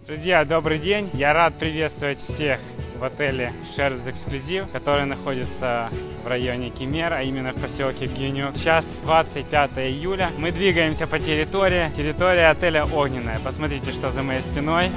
Друзья, добрый день! Я рад приветствовать всех в отеле Sherwood Exclusive, который находится в районе Кемер, а именно в поселке Гюнюк. Сейчас 25 июля. Мы двигаемся по территории. Территория отеля Огненная. Посмотрите, что за моей спиной.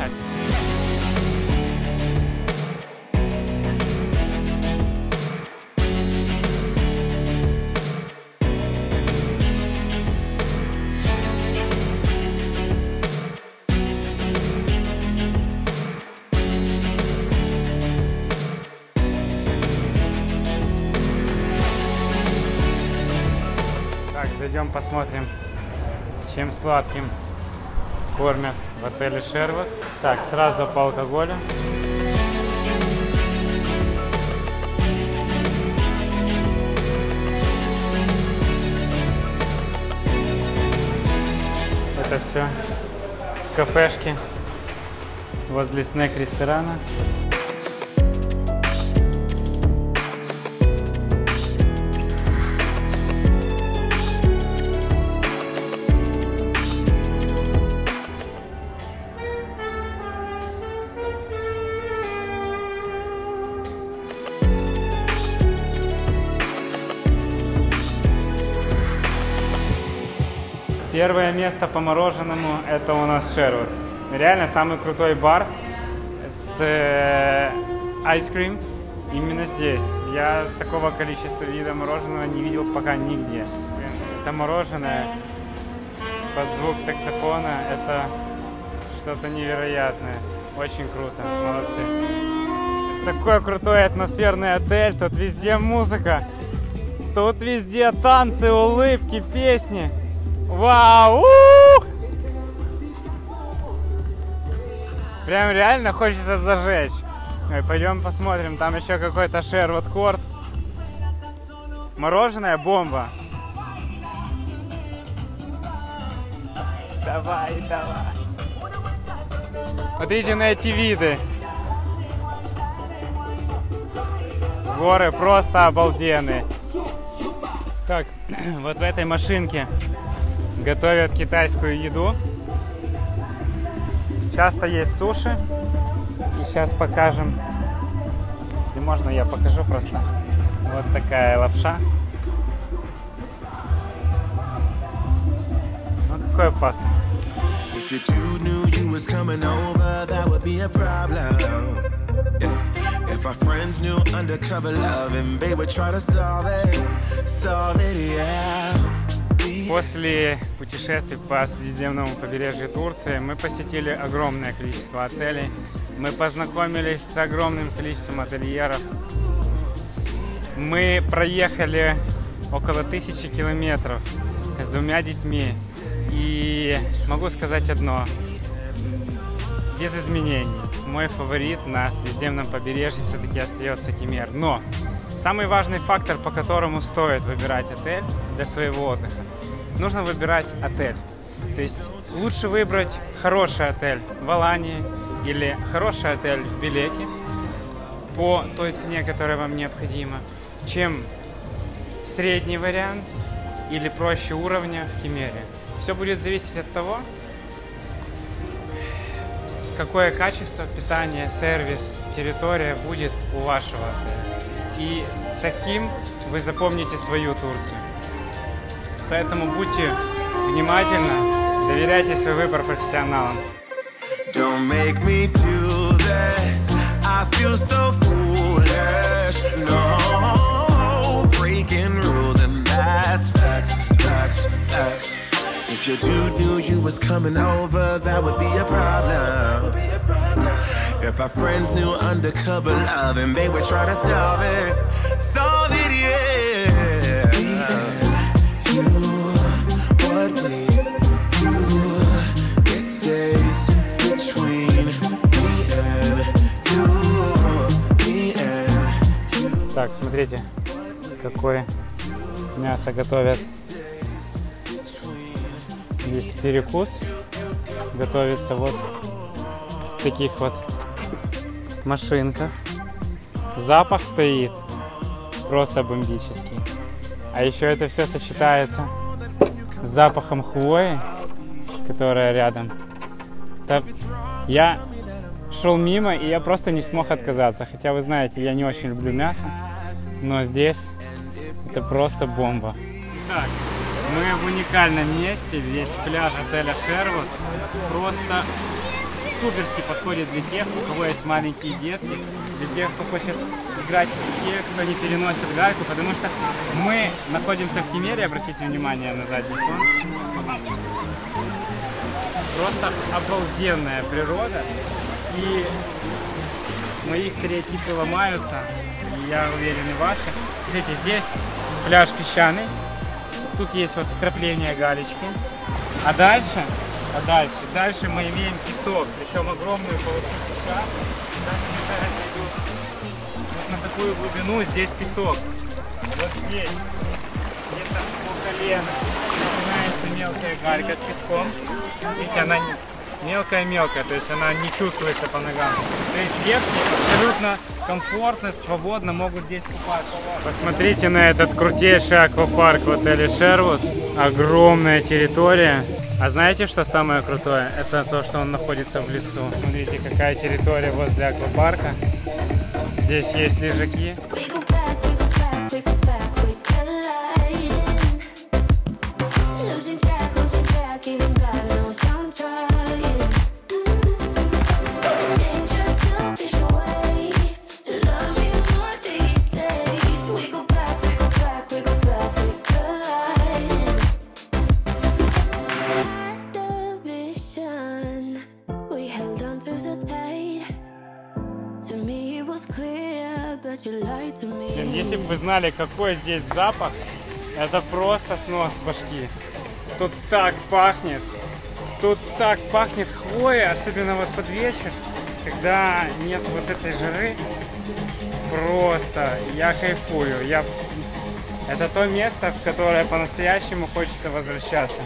Зайдем посмотрим, чем сладким кормят в отеле Sherwood. Так, сразу по алкоголю. Это все в кафешке возле снэк-ресторана. Первое место по мороженому — это у нас Sherwood. Реально самый крутой бар с ice cream именно здесь. Я такого количества видов мороженого не видел пока нигде. Это мороженое под звук саксофона — это что-то невероятное. Очень круто, молодцы. Такой крутой атмосферный отель, тут везде музыка, тут везде танцы, улыбки, песни. Вау! Прям реально хочется зажечь. Ой, пойдем посмотрим, там еще какой-то Sherwood Court. Мороженое бомба. Давай, давай. Смотрите на эти виды. Горы просто обалденные. Так, вот в этой машинке готовят китайскую еду. Часто есть суши. И сейчас покажем. Если можно, я покажу просто. Вот такая лапша. Ну, какой паста. If our friends knew undercover love and they would try to solve it, yeah. После путешествий по Средиземному побережью Турции мы посетили огромное количество отелей. Мы познакомились с огромным количеством ательеров. Мы проехали около 1000 километров с 2 детьми. И могу сказать одно, без изменений. Мой фаворит на Средиземном побережье все-таки остается Кемер. Но самый важный фактор, по которому стоит выбирать отель для своего отдыха, нужно выбирать отель. То есть лучше выбрать хороший отель в Алании или хороший отель в Белеке по той цене, которая вам необходима, чем средний вариант или проще уровня в Кемере. Все будет зависеть от того, какое качество питания, сервис, территория будет у вашего отеля. И таким вы запомните свою Турцию. Поэтому будьте внимательны, доверяйте свой выбор профессионалам. Don't make me do this. I feel so foolish. No, breaking rules and that's facts, facts, facts. If your dude knew you was coming over, that would be a problem. If our friends knew undercover love and they would try to solve it, yeah. Me and you, what we do, it stays between me and you. Так, смотрите, какое мясо готовят. Здесь перекус готовится вот в таких вот машинках. Запах стоит просто бомбический. А еще это все сочетается с запахом хвои, которая рядом. Я шел мимо, и я просто не смог отказаться. Хотя, вы знаете, я не очень люблю мясо, но здесь это просто бомба. Так, мы в уникальном месте, ведь пляж отеля Шервуд просто суперски подходит для тех, у кого есть маленькие детки, для тех, кто хочет играть в песке, кто не переносит гальку, потому что мы находимся в Кемере, обратите внимание на задний фон. Просто обалденная природа, и мои стереотипы ломаются, и я уверен и ваши. Смотрите, здесь пляж песчаный, тут есть вот вкрапление галечки, а дальше мы имеем песок, причем огромную полосу песка. Вот на такую глубину здесь песок. Вот здесь, где-то по колено, начинается мелкая галька с песком. Видите, она мелкая-мелкая, то есть она не чувствуется по ногам. То есть детки абсолютно комфортно, свободно могут здесь купаться. Посмотрите на этот крутейший аквапарк в отеле Шервуд. Огромная территория. А знаете, что самое крутое? Это то, что он находится в лесу. Смотрите, какая территория возле аквапарка. Здесь есть лежаки. Если бы вы знали, какой здесь запах, это просто снос башки. Тут так пахнет хвоя, особенно вот под вечер, когда нет вот этой жары. Просто я кайфую. Это то место, в которое по-настоящему хочется возвращаться.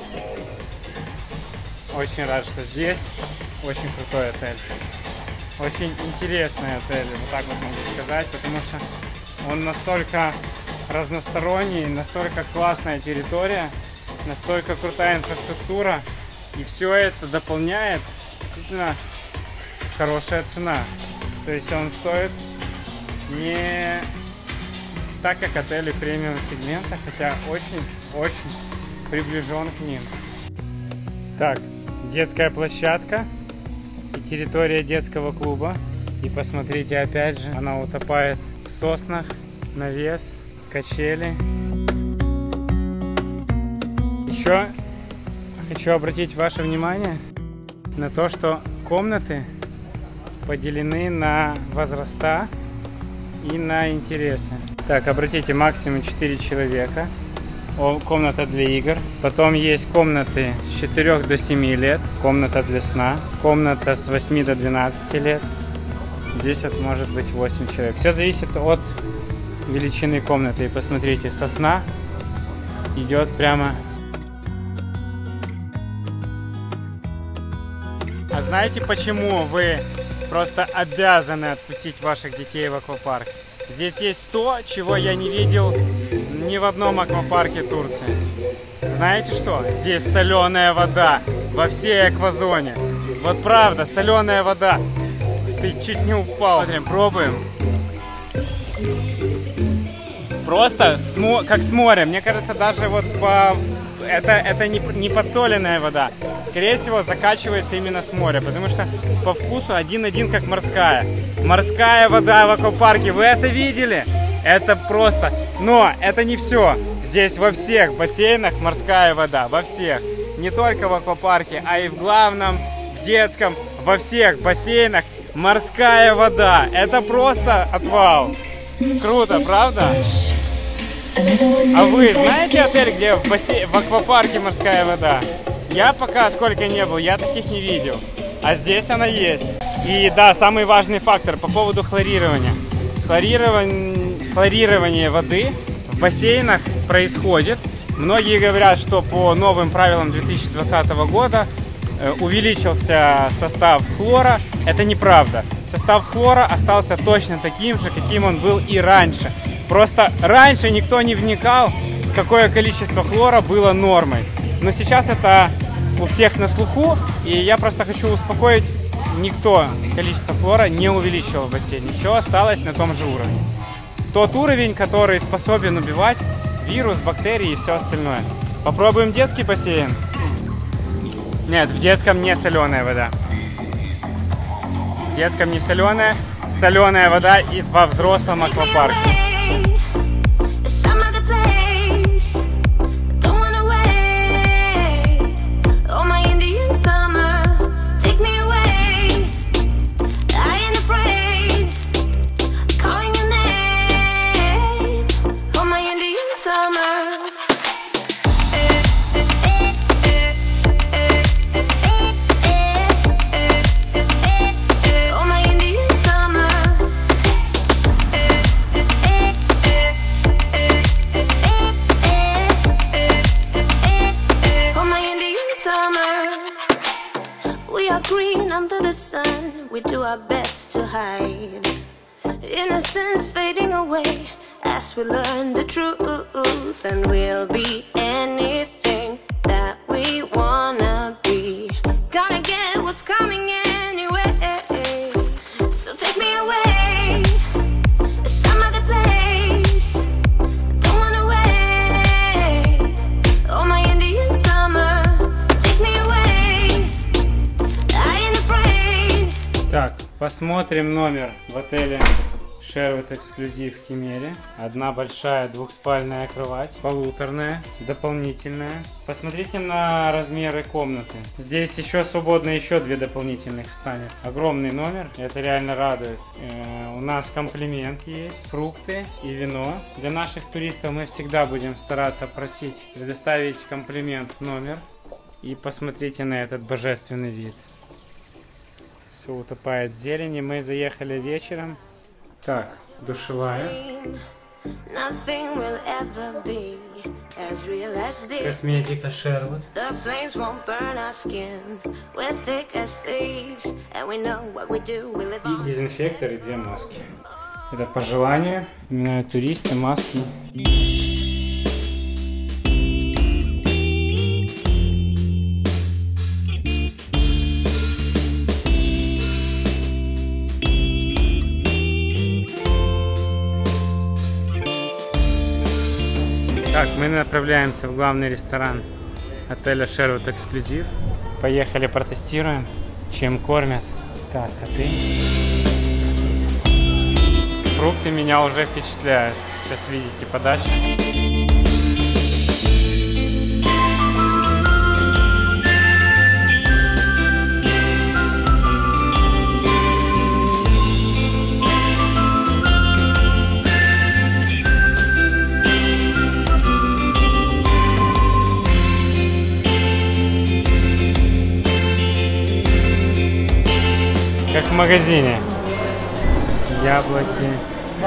Очень рад, что здесь. Очень крутой отель. Очень интересный отель, вот так вот могу сказать, потому что он настолько разносторонний, настолько классная территория, настолько крутая инфраструктура, и все это дополняет действительно хорошая цена. То есть он стоит не так, как отели премиум сегмента, хотя очень приближен к ним. Так, детская площадка. И территория детского клуба. И посмотрите, опять же, она утопает в соснах, навес, качели. Еще хочу обратить ваше внимание на то, что комнаты поделены на возраста и на интересы. Так, обратите, максимум 4 человека. Комната для игр. Потом есть комнаты с 4 до 7 лет. Комната для сна. Комната с 8 до 12 лет. Здесь вот может быть 8 человек. Все зависит от величины комнаты. И посмотрите, сосна идет прямо. А знаете, почему вы просто обязаны отпустить ваших детей в аквапарк? Здесь есть то, чего я не видел ни в одном аквапарке Турции. Знаете что? Здесь соленая вода во всей аквазоне. Вот правда, соленая вода. Ты чуть не упал. Смотрим, пробуем. Просто как с моря. Мне кажется, даже вот это не подсоленная вода. Скорее всего, закачивается именно с моря, потому что по вкусу один-один, как морская. Морская вода в аквапарке. Вы это видели? Это просто... Но это не все. Здесь во всех бассейнах морская вода. Во всех. Не только в аквапарке, а и в главном, в детском. Во всех бассейнах морская вода. Это просто отвал. Круто, правда? А вы знаете отель, где в аквапарке морская вода? Я пока сколько не был, я таких не видел. А здесь она есть. И да, самый важный фактор по поводу хлорирования. Хлорирование воды в бассейнах происходит. Многие говорят, что по новым правилам 2020 года увеличился состав хлора. Это неправда. Состав хлора остался точно таким же, каким он был и раньше. Просто раньше никто не вникал, какое количество хлора было нормой. Но сейчас это у всех на слуху, и я просто хочу успокоить никто количество хлора не увеличивал в бассейне. Все осталось на том же уровне. Тот уровень, который способен убивать вирус, бактерии и все остальное. Попробуем детский бассейн. Нет, в детском не соленая вода. В детском не соленая, соленая вода и во взрослом аквапарке. We do our best to hide innocence fading away as we learn the truth, and we'll be anything that we wanna be. Gonna get what's coming anyway, so take me away to some other place. Don't wanna wait. Oh, my Indian summer, take me away. I ain't afraid. Так, посмотрим номер в отеле Sherwood Exclusive в Кемере. Одна большая двухспальная кровать, полуторная, дополнительная. Посмотрите на размеры комнаты. Здесь еще свободно еще 2 дополнительных встанет. Огромный номер, это реально радует. У нас комплимент есть, фрукты и вино. Для наших туристов мы всегда будем стараться просить предоставить комплимент в номер. И посмотрите на этот божественный вид. Все утопает в зелени. Мы заехали вечером. Так, душевая. Косметика Sherwood. И дезинфектор и 2 маски. Это по желанию. Именно туристы, маски. Так, мы направляемся в главный ресторан отеля Sherwood Exclusive. Поехали, протестируем, чем кормят. Так, коты. Фрукты меня уже впечатляют. Сейчас видите подачу. Как в магазине. Яблоки,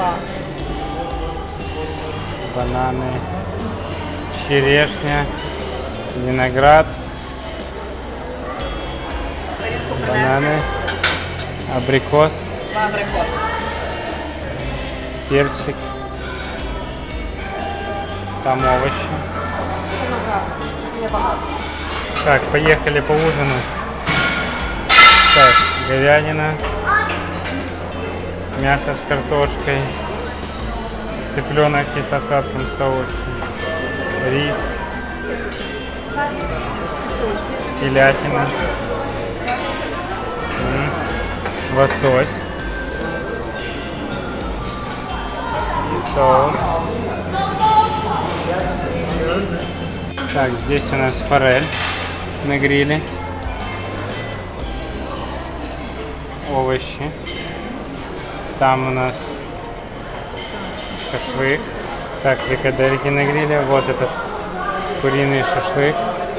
бананы, черешня, виноград, бананы, абрикос, персик, там овощи. Так, поехали поужинать. Так, говядина, мясо с картошкой, цыпленок в кисло-сладком соусе, рис, телятина, лосось и соус. Так, здесь у нас форель на гриле. Овощи. Там у нас шашлык. Так, фрикадельки на гриле. Вот этот куриный шашлык.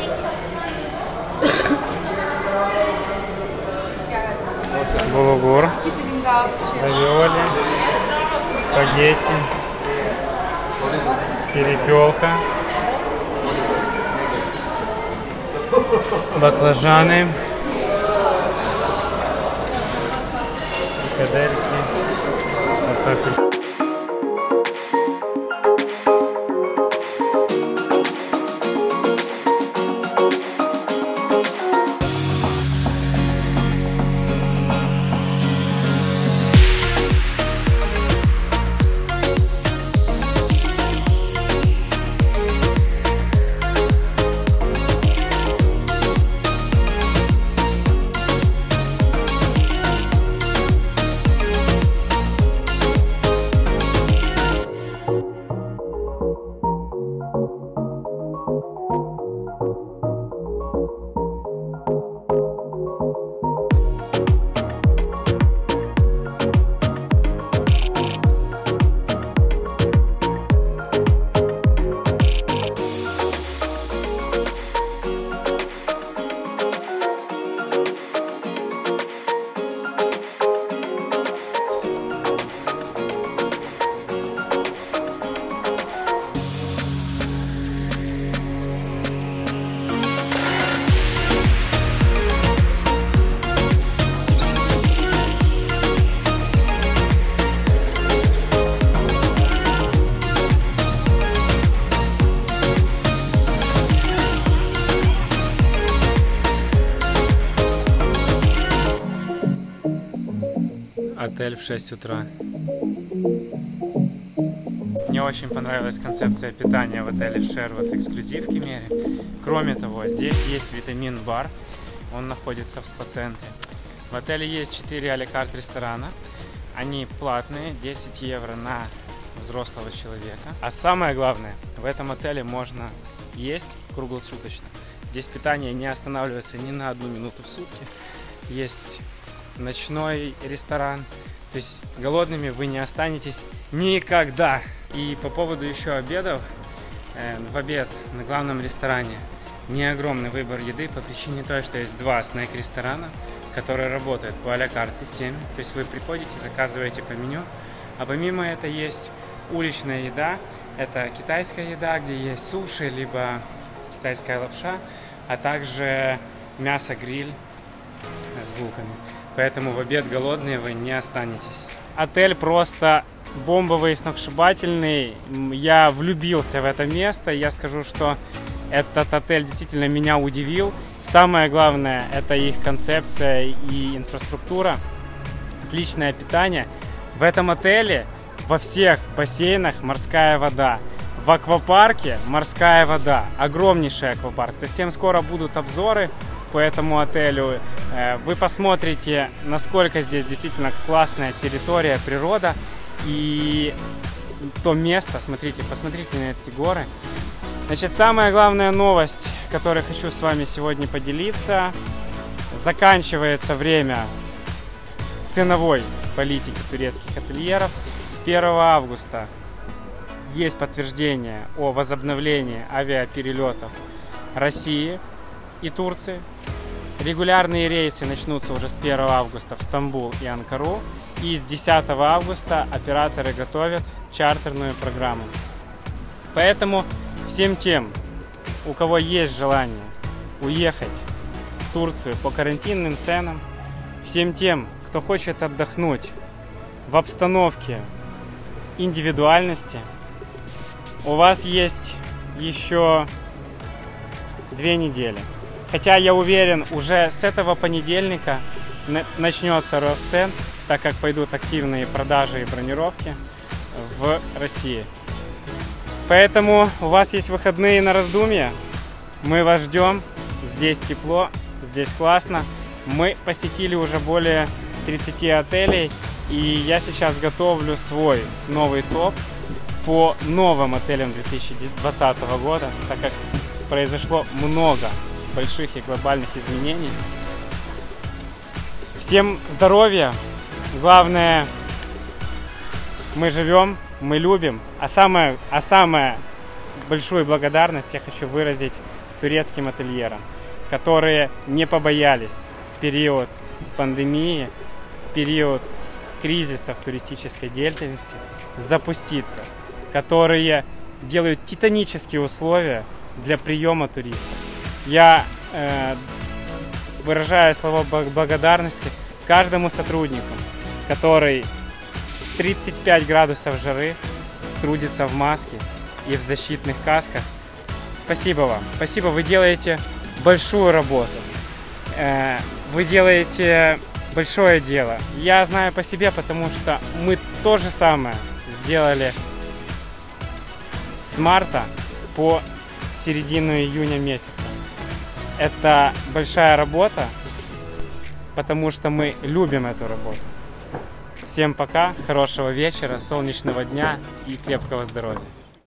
Булгур. Равиоли. Спагетти. Перепелка. Баклажаны. Фрикадельки. Вот так вот. Отель в 6 утра. Мне очень понравилась концепция питания в отеле Sherwood Exclusive в Кемере. Кроме того, здесь есть витамин-бар. Он находится в спа-центре. В отеле есть 4 а-ля-карт ресторана. Они платные, 10 евро на взрослого человека. А самое главное, в этом отеле можно есть круглосуточно. Здесь питание не останавливается ни на 1 минуту в сутки. Есть ночной ресторан. То есть голодными вы не останетесь никогда. И по поводу еще обедов. В обед на главном ресторане не огромный выбор еды по причине того, что есть 2 снэк-ресторана, которые работают по а-ля-карт системе. То есть вы приходите, заказываете по меню. А помимо этого есть уличная еда. Это китайская еда, где есть суши, либо китайская лапша, а также мясо-гриль с булками. Поэтому в обед голодные вы не останетесь. Отель просто бомбовый, сногсшибательный. Я влюбился в это место. Я скажу, что этот отель действительно меня удивил. Самое главное, это их концепция и инфраструктура. Отличное питание. В этом отеле во всех бассейнах морская вода. В аквапарке морская вода. Огромнейший аквапарк. Совсем скоро будут обзоры по этому отелю. Вы посмотрите, насколько здесь действительно классная территория, природа. И то место, смотрите, посмотрите на эти горы. Значит, самая главная новость, которой хочу с вами сегодня поделиться. Заканчивается время ценовой политики турецких ательеров. С 1 августа есть подтверждение о возобновлении авиаперелетов России и Турции. Регулярные рейсы начнутся уже с 1 августа в Стамбул и Анкару. И с 10 августа операторы готовят чартерную программу. Поэтому всем тем, у кого есть желание уехать в Турцию по карантинным ценам, всем тем, кто хочет отдохнуть в обстановке индивидуальности, у вас есть еще 2 недели. Хотя я уверен, уже с этого понедельника начнется рост цен, так как пойдут активные продажи и бронировки в России. Поэтому у вас есть выходные на раздумье. Мы вас ждем. Здесь тепло, здесь классно. Мы посетили уже более 30 отелей. И я сейчас готовлю свой новый топ по новым отелям 2020 года, так как произошло много больших и глобальных изменений. Всем здоровья! Главное, мы живем, мы любим. А самая большую благодарность я хочу выразить турецким ательерам, которые не побоялись в период пандемии, в период кризиса в туристической деятельности запуститься, которые делают титанические условия для приема туристов. Я выражаю слова благодарности каждому сотруднику, который 35 градусов жары трудится в маске и в защитных касках. Спасибо вам. Спасибо, вы делаете большую работу. Вы делаете большое дело. Я знаю по себе, потому что мы то же самое сделали с марта по середину июня месяца. Это большая работа, потому что мы любим эту работу. Всем пока, хорошего вечера, солнечного дня и крепкого здоровья.